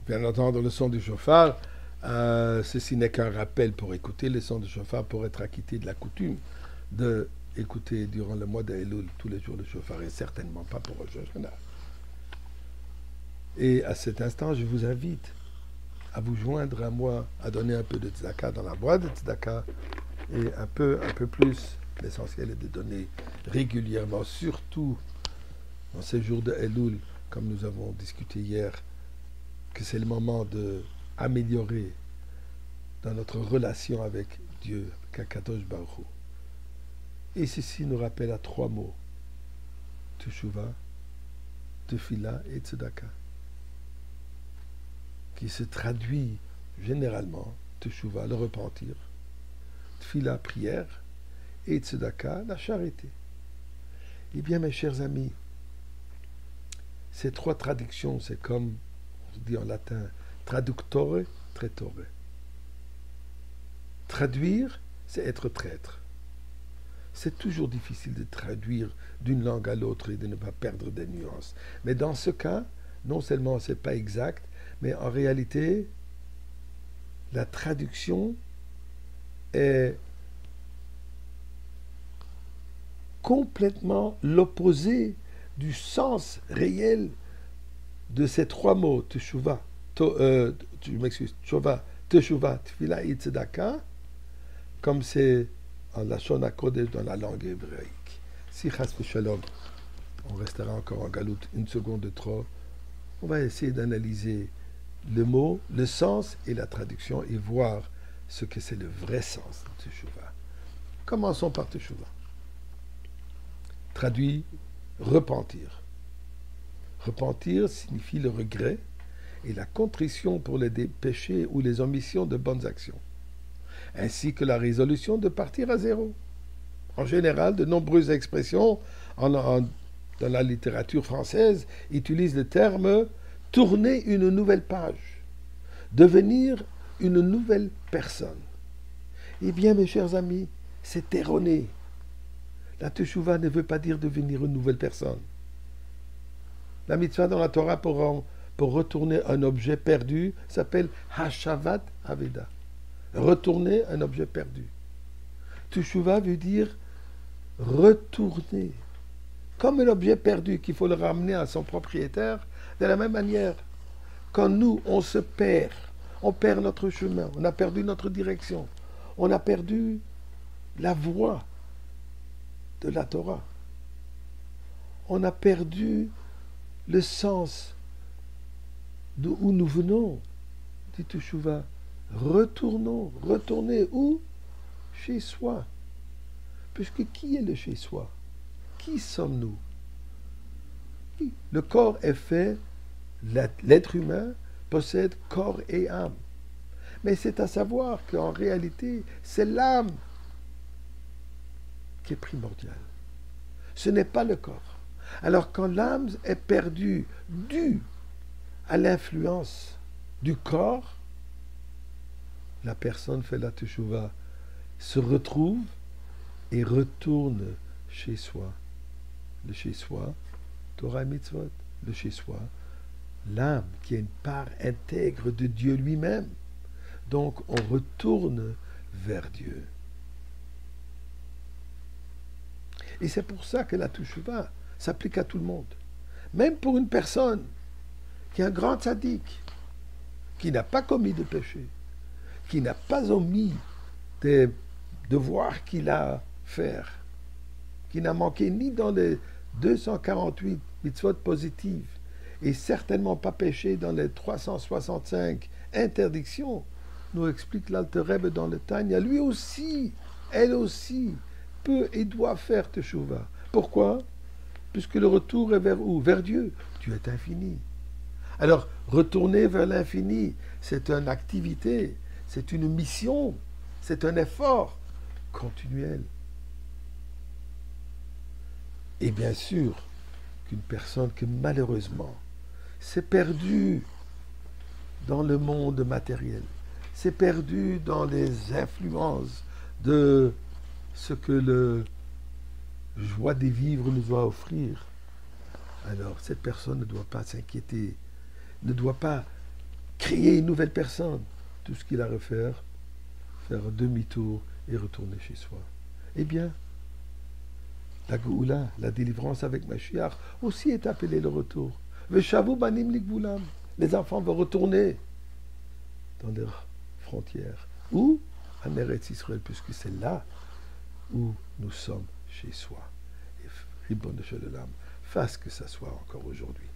bien entendre le son du chauffard. Ceci n'est qu'un rappel pour écouter le son du chauffard, pour être acquitté de la coutume de écouter durant le mois d'Elul tous les jours le chauffard, et certainement pas pour Rosh Hashanah. Et à cet instant, je vous invite à vous joindre à moi, à donner un peu de tzedaka dans la boîte de tzedaka, et un peu plus. L'essentiel est de donner régulièrement, surtout dans ces jours de Elul, comme nous avons discuté hier, que c'est le moment d'améliorer dans notre relation avec Dieu, Kakadosh Baruch Hu. Et ceci nous rappelle à 3 mots: Teshuvah, Tefila et Tzedaka, qui se traduit généralement, Teshuvah, le repentir, Tefila, prière, et Tzedaka, la charité. Eh bien, mes chers amis, ces 3 traductions, c'est comme on dit en latin, traductore, traitore. Traduire, c'est être traître. C'est toujours difficile de traduire d'une langue à l'autre et de ne pas perdre des nuances. Mais dans ce cas, non seulement ce n'est pas exact, mais en réalité, la traduction est complètement l'opposé du sens réel de ces 3 mots, Teshuvah, Teshuvah, Tefila et Tzedaka, comme c'est en Lashon HaKodesh dans la langue hébraïque. Si Chas v'Shalom, on restera encore en galoute une seconde de trop, on va essayer d'analyser le mot, le sens et la traduction et voir ce que c'est le vrai sens de Teshuvah. Commençons par Teshuvah. Traduit repentir. Repentir signifie le regret et la contrition pour les péchés ou les omissions de bonnes actions, ainsi que la résolution de partir à zéro. En général, de nombreuses expressions dans la littérature française utilisent le terme « tourner une nouvelle page »,« devenir une nouvelle personne ». Eh bien, mes chers amis, c'est erroné. La Teshuvah ne veut pas dire devenir une nouvelle personne. La mitzvah dans la Torah pour retourner un objet perdu s'appelle Hashavat Aveda. Retourner un objet perdu. Teshuvah veut dire retourner. Comme un objet perdu qu'il faut le ramener à son propriétaire, de la même manière, quand nous, on se perd, on perd notre chemin, on a perdu notre direction, on a perdu la voie de la Torah. On a perdu le sens d'où nous venons, dit Teshuvah. Retournons. Retourner où? Chez soi. Puisque qui est le chez soi? Qui sommes-nous? Le corps est fait, l'être humain possède corps et âme. Mais c'est à savoir qu'en réalité, c'est l'âme qui est primordiale. Ce n'est pas le corps. Alors quand l'âme est perdue due à l'influence du corps, la personne fait la Teshuvah, se retrouve et retourne chez soi. Le chez soi, Torah et Mitzvot. Le chez soi, l'âme qui est une part intègre de Dieu lui-même. Donc on retourne vers Dieu. Et c'est pour ça que la Teshuvah s'applique à tout le monde. Même pour une personne qui est un grand tzaddik, qui n'a pas commis de péché, qui n'a pas omis des devoirs qu'il a à faire, qui n'a manqué ni dans les 248 mitzvot positives, et certainement pas péché dans les 365 interdictions, nous explique l'Alter Rebbe dans le Tanya. Lui aussi, elle aussi, peut et doit faire Teshuvah. Pourquoi? Puisque le retour est vers où? Vers Dieu. Dieu est infini. Alors, retourner vers l'infini, c'est une activité, c'est une mission, c'est un effort continuel. Et bien sûr, qu'une personne que malheureusement s'est perdue dans le monde matériel, s'est perdue dans les influences de ce que le joie des vivres nous doit offrir, alors cette personne ne doit pas s'inquiéter, ne doit pas créer une nouvelle personne. Tout ce qu'il a à faire un demi-tour et retourner chez soi. Eh bien, la Géoula, la délivrance avec Mashiach, aussi est appelée le retour. Veshavu banim likvulam. Les enfants vont retourner dans leurs frontières. Ou en Eretz Israël, puisque c'est là où nous sommes chez soi. Et Ribbon de Shalom, fasse que ça soit encore aujourd'hui.